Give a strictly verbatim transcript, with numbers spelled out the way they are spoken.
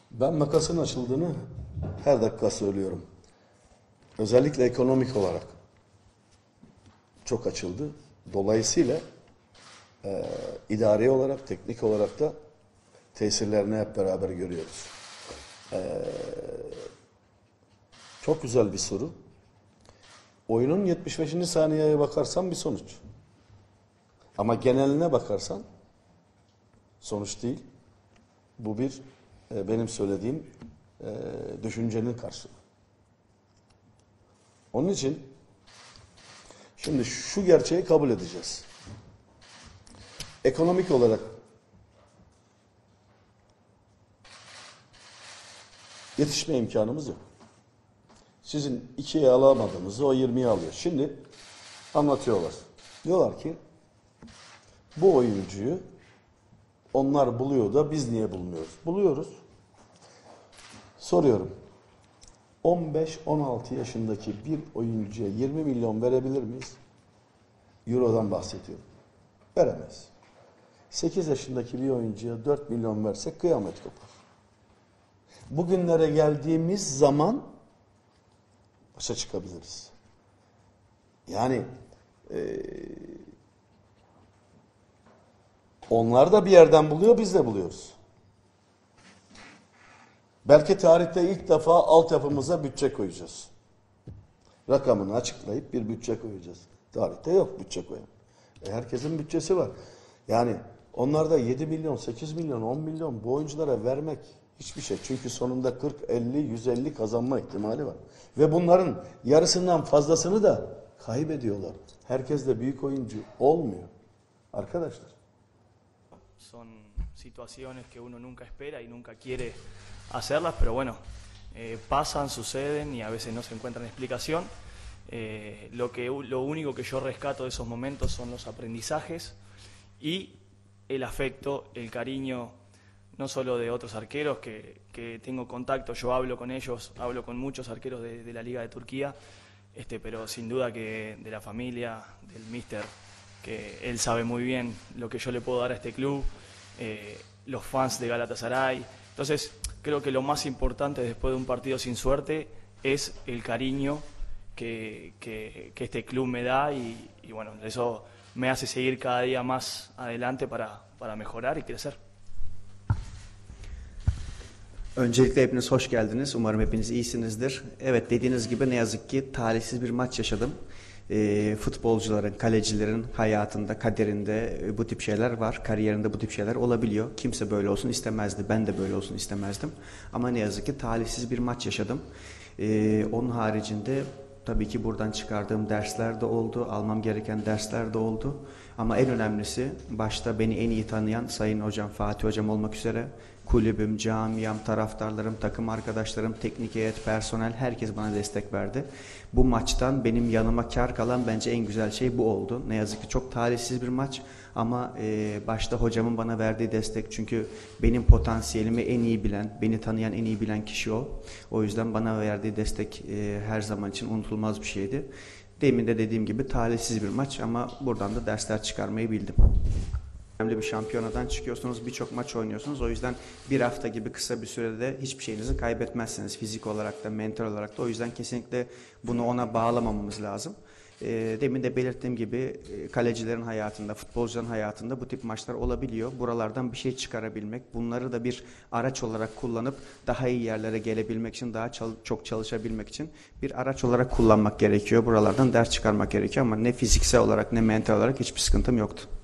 Ben makasın açıldığını her dakika söylüyorum. Özellikle ekonomik olarak çok açıldı. Dolayısıyla e, idari olarak, teknik olarak da tesirlerini hep beraber görüyoruz. E, çok güzel bir soru. Oyunun yetmiş beşinci saniyeye bakarsan bir sonuç. Ama geneline bakarsan sonuç değil. Bu bir e, benim söylediğim e, düşüncenin karşılığı. Onun için şimdi şu gerçeği kabul edeceğiz. Ekonomik olarak yetişme imkanımız yok. Sizin ikiye alamadığınızı o yirmiye alıyor. Şimdi anlatıyorlar. Diyorlar ki bu oyuncuyu onlar buluyor da biz niye bulmuyoruz? Buluyoruz. Soruyorum. on beş on altı yaşındaki bir oyuncuya yirmi milyon verebilir miyiz? Euro'dan bahsediyorum. Veremeyiz. sekiz yaşındaki bir oyuncuya dört milyon versek kıyamet kopar. Bugünlere geldiğimiz zaman başa çıkabiliriz. Yani e, onlar da bir yerden buluyor, biz de buluyoruz. Belki tarihte ilk defa altyapımıza bütçe koyacağız. Rakamını açıklayıp bir bütçe koyacağız. Tarihte yok bütçe koyan. E herkesin bütçesi var. Yani onlarda yedi milyon, sekiz milyon, on milyon bu oyunculara vermek hiçbir şey. Çünkü sonunda kırk, elli, yüz elli kazanma ihtimali var. Ve bunların yarısından fazlasını da kaybediyorlar. Herkes de büyük oyuncu olmuyor. Arkadaşlar. Son situaciones que uno nunca espera y nunca quiere hacerlas, pero bueno, eh, pasan, suceden y a veces no se encuentran explicación. Eh, lo que, lo único que yo rescato de esos momentos son los aprendizajes y el afecto, el cariño, no solo de otros arqueros que, que tengo contacto, yo hablo con ellos, hablo con muchos arqueros de, de la Liga de Turquía, este, pero sin duda que de la familia, del míster, que él sabe muy bien lo que yo le puedo dar a este club, eh, los fans de Galatasaray. Entonces, creo que lo más importante después de un partido sin suerte es el cariño que, que, que este club me da y, y bueno, eso me hace seguir cada día más adelante para, para mejorar y crecer. Öncelikle hepiniz hoş geldiniz. Umarım hepiniz iyisinizdir. Evet, dediğiniz gibi ne yazık ki talihsiz bir maç yaşadım. E, futbolcuların, kalecilerin hayatında, kaderinde e, bu tip şeyler var. Kariyerinde bu tip şeyler olabiliyor. Kimse böyle olsun istemezdi. Ben de böyle olsun istemezdim. Ama ne yazık ki talihsiz bir maç yaşadım. E, onun haricinde tabii ki buradan çıkardığım dersler de oldu. Almam gereken dersler de oldu. Ama en önemlisi başta beni en iyi tanıyan Sayın Hocam, Fatih Hocam olmak üzere kulübüm, camiam, taraftarlarım, takım arkadaşlarım, teknik heyet, personel herkes bana destek verdi. Bu maçtan benim yanıma kar kalan bence en güzel şey bu oldu. Ne yazık ki çok talihsiz bir maç ama e, başta hocamın bana verdiği destek, çünkü benim potansiyelimi en iyi bilen, beni tanıyan en iyi bilen kişi o. O yüzden bana verdiği destek e, her zaman için unutulmaz bir şeydi. Demin de dediğim gibi talihsiz bir maç ama buradan da dersler çıkarmayı bildim. Önemli bir şampiyonadan çıkıyorsunuz, birçok maç oynuyorsunuz. O yüzden bir hafta gibi kısa bir sürede hiçbir şeyinizi kaybetmezsiniz. Fizik olarak da, mental olarak da. O yüzden kesinlikle bunu ona bağlamamamız lazım. E, demin de belirttiğim gibi kalecilerin hayatında, futbolcuların hayatında bu tip maçlar olabiliyor. Buralardan bir şey çıkarabilmek, bunları da bir araç olarak kullanıp daha iyi yerlere gelebilmek için, daha çal çok çalışabilmek için bir araç olarak kullanmak gerekiyor. Buralardan ders çıkarmak gerekiyor ama ne fiziksel olarak ne mental olarak hiçbir sıkıntım yoktu.